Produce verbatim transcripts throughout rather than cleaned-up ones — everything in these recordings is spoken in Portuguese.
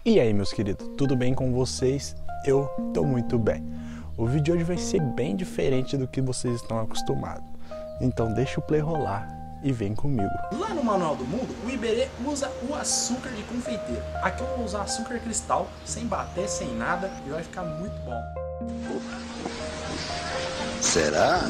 E aí, meus queridos, tudo bem com vocês? Eu tô muito bem. O vídeo de hoje vai ser bem diferente do que vocês estão acostumados. Então deixa o play rolar e vem comigo. Lá no Manual do Mundo, o Iberê usa o açúcar de confeiteiro. Aqui eu vou usar açúcar cristal, sem bater, sem nada, e vai ficar muito bom. Será?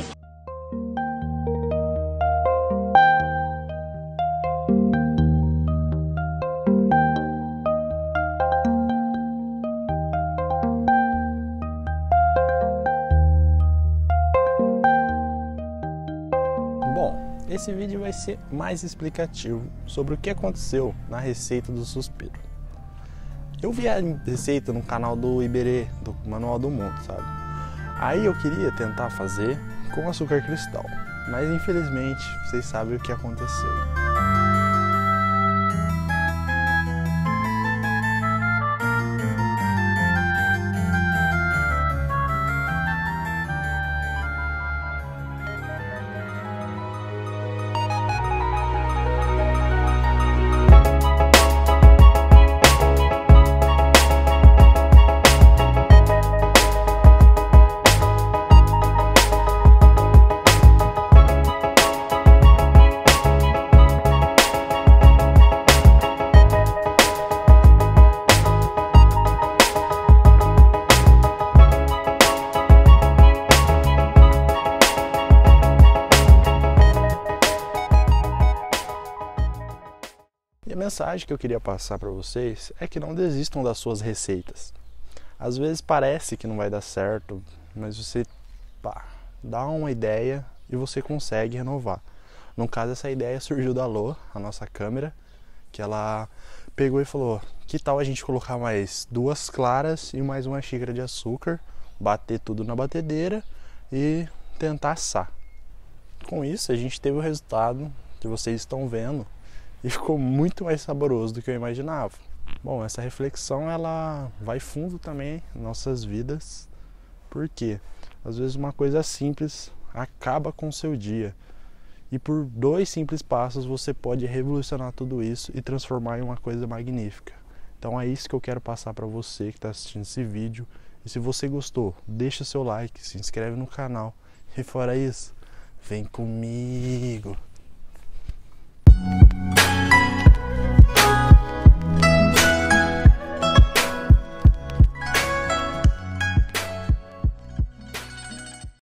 Bom, esse vídeo vai ser mais explicativo sobre o que aconteceu na receita do suspiro. Eu vi a receita no canal do Iberê, do Manual do Mundo, sabe? Aí eu queria tentar fazer com açúcar cristal, mas infelizmente vocês sabem o que aconteceu. E a mensagem que eu queria passar para vocês é que não desistam das suas receitas. Às vezes parece que não vai dar certo, mas você pá, dá uma ideia e você consegue renovar. No caso, essa ideia surgiu da Lô, a nossa câmera, que ela pegou e falou: que tal a gente colocar mais duas claras e mais uma xícara de açúcar, bater tudo na batedeira e tentar assar. Com isso, a gente teve o resultado que vocês estão vendo. E ficou muito mais saboroso do que eu imaginava. Bom, essa reflexão ela vai fundo também em nossas vidas. Porque às vezes uma coisa simples acaba com o seu dia. E por dois simples passos você pode revolucionar tudo isso e transformar em uma coisa magnífica. Então é isso que eu quero passar para você que está assistindo esse vídeo. E se você gostou, deixa seu like, se inscreve no canal. E fora isso, vem comigo!